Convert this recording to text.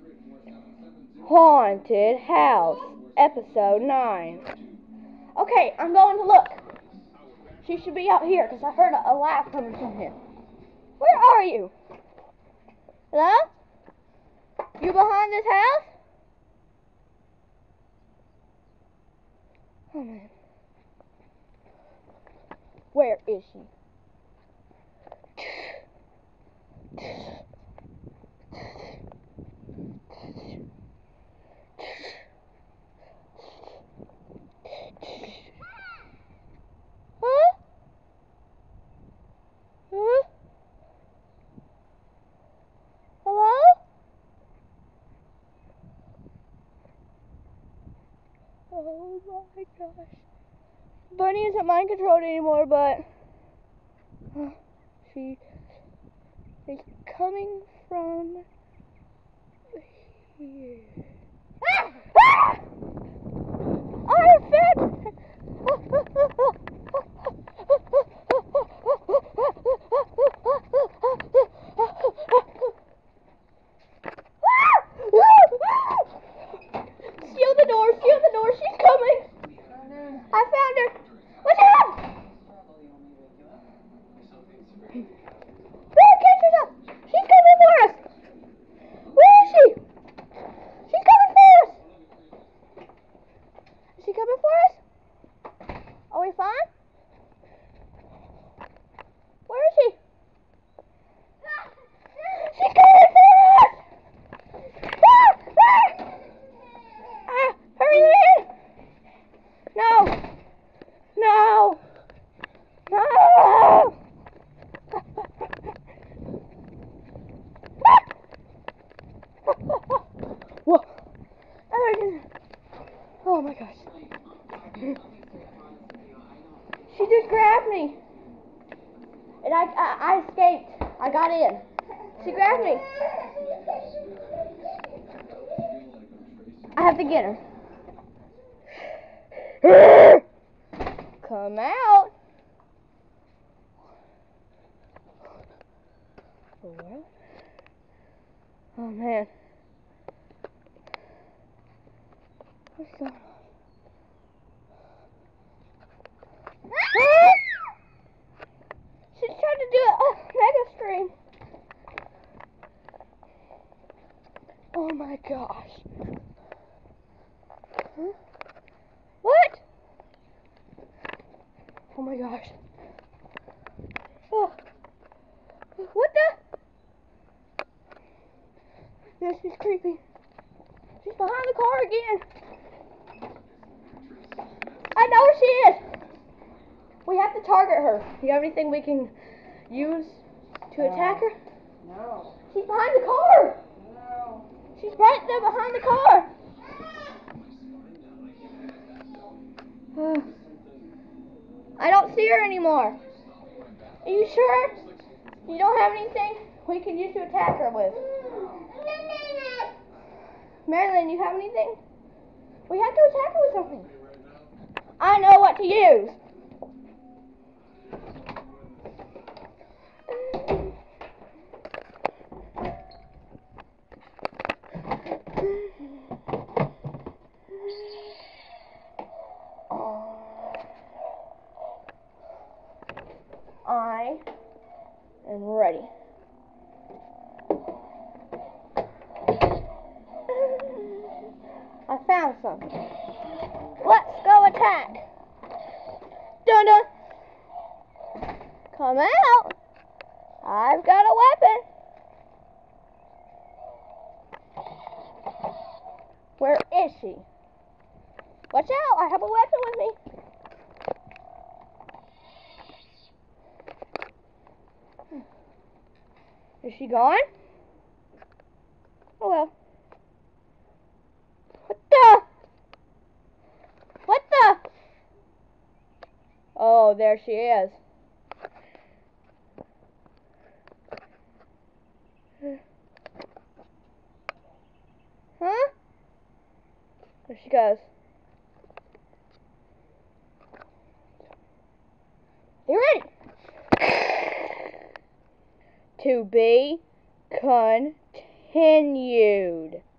Haunted House, Episode 9. Okay, I'm going to look. She should be out here because I heard a laugh coming from here. Where are you? Hello? You behind this house? Oh man. Where is she? Huh? Huh? Hello? Oh my gosh. Bunny isn't mind controlled anymore, but she is coming from here. Ah! Ah! I am fed! Seal the door, she's coming! I found her! Watch out! Catch yourself! She's coming for us! Where is she? She's coming for us! Is she coming for us? Are we fine? Where is she? She's coming for us! Hurry in! No! No! No! Whoa! Oh my gosh. She just grabbed me. And I escaped. I got in. She grabbed me. I have to get her. Come out. What? Oh man. What's going on? She's trying to do a mega scream. Oh my gosh. Huh? What? Oh my gosh. Oh. What the? This is creepy. She's behind the car again. I know where she is. We have to target her. Do you have anything we can use to attack her? No. She's behind the car. No. She's right there behind the car. I don't see her anymore. Are you sure? You don't have anything we can use to attack her with? Marilyn, you have anything? We have to attack her with something. I know what to use. I am ready. I found something. Let's go attack. Dun dun. Come out. I've got a weapon. Where is she? Watch out, I have a weapon with me. Is she gone? Oh well. What the? What the? Oh, there she is. Huh? There she goes. You ready? To be continued.